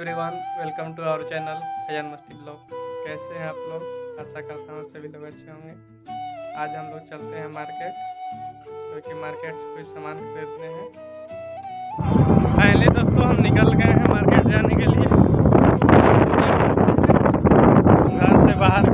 Everyone, welcome to our channel Faizan Masti blog. कैसे हैं आप लोग? आशा करता हूँ सभी लोग अच्छे होंगे। आज हम लोग चलते हैं मार्केट, क्योंकि मार्केट से कुछ सामान खरीदने हैं। पहले दोस्तों हम निकल गए हैं मार्केट जाने के लिए। घर से बाहर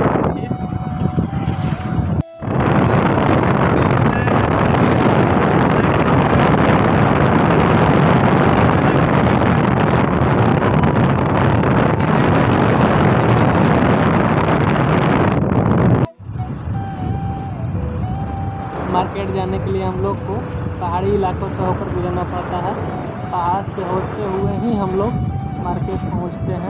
मार्केट जाने के लिए हम लोग को पहाड़ी इलाकों से होकर गुजरना पड़ता है। पहाड़ से होते हुए ही हम लोग मार्केट पहुंचते हैं।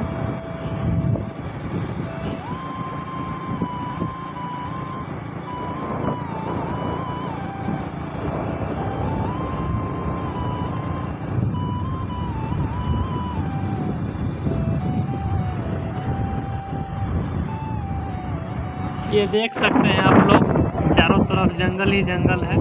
ये देख सकते हैं आप लोग, चारों तरफ जंगल ही जंगल है।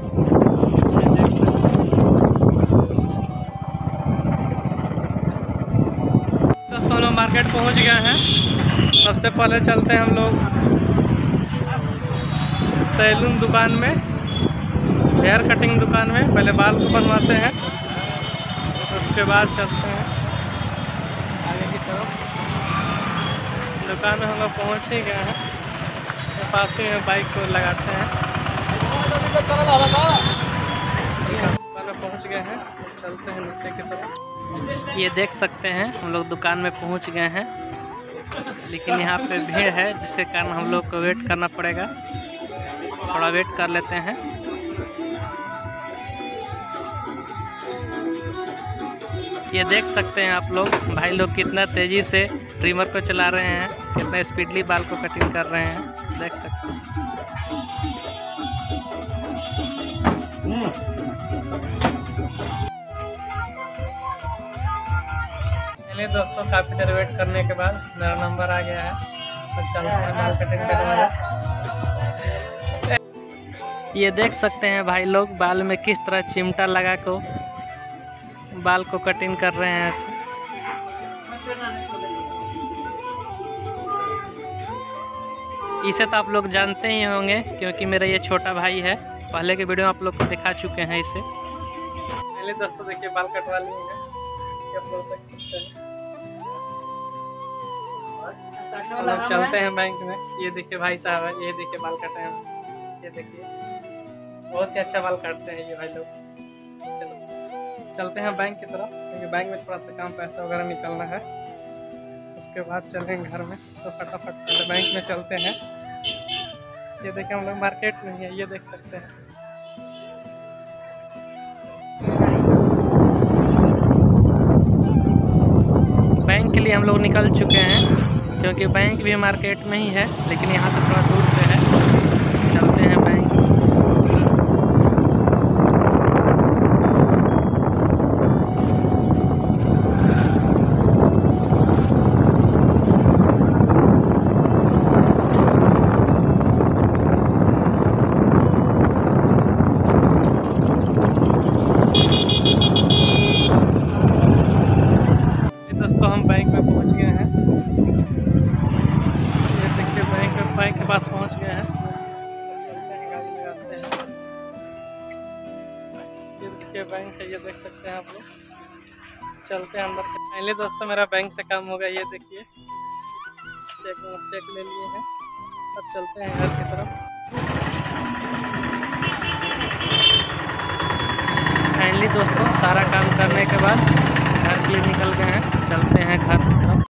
दोस्तों हम लोग मार्केट पहुंच गए हैं। सबसे पहले चलते हैं हम लोग सैलून दुकान में, हेयर कटिंग दुकान में। पहले बाल को बनवाते हैं, उसके बाद चलते हैं आगे की तरफ। दुकान में हम लोग पहुँच ही गए हैं। पास ही में बाइक को लगाते हैं। पहुंच गए हैं, चलते हैं नीचे की तरफ। ये देख सकते हैं हम लोग दुकान में पहुंच गए हैं, लेकिन यहाँ पे भीड़ है, जिसके कारण हम लोग को वेट करना पड़ेगा। थोड़ा वेट कर लेते हैं। ये देख सकते हैं आप लोग, भाई लोग कितना तेज़ी से ट्रिमर को चला रहे हैं, कितना स्पीडली बाल को कटिंग कर रहे हैं, देख सकते हैं। चलिए दोस्तों, काफ़ी देर वेट करने के बाद मेरा नंबर आ गया है, तो चलते हैं बाल कटिंग करवाने। ये देख सकते हैं भाई लोग बाल में किस तरह चिमटा लगा को बाल को कटिंग कर रहे हैं ऐसे। इसे तो आप लोग जानते ही होंगे, क्योंकि मेरा ये छोटा भाई है। पहले के वीडियो आप लोग को दिखा चुके हैं इसे। पहले दोस्तों देखिए बाल कटवा लिए हैं, आप लोग देख सकते हैं। हम लोग चलते हैं बैंक में। ये देखिए भाई साहब है, ये देखिए बाल कटे हैं, ये देखिए बहुत ही अच्छा बाल काटते हैं ये भाई लोग। चलो चलते हैं बैंक की तरफ, क्योंकि बैंक में थोड़ा सा काम पैसा वगैरह निकलना है। उसके बाद चलेंगे घर में, तो फटाफट पहले बैंक में चलते हैं। ये देखिए हम लोग मार्केट में ही है, ये देख सकते हैं। बैंक के लिए हम लोग निकल चुके हैं, क्योंकि बैंक भी मार्केट में ही है, लेकिन यहाँ से थोड़ा दूर पे है। चलते हैं बैंक। दोस्तों हम बैंक में पहुंच गए हैं। ये देखिए बैंक के पास पहुंच गए हैं। चलते हैं, गाड़ी लगाते हैं। ये देखिए बैंक है, ये देख सकते हैं आप लोग। चलते हैं अंदर। पहले दोस्तों मेरा बैंक से काम होगा, ये देखिए चेक ले लिए हैं। अब चलते हैं घर की तरफ। फाइनली दोस्तों सारा काम करने के बाद घर के लिए निकल गए हैं। चलते हैं घर की तरफ।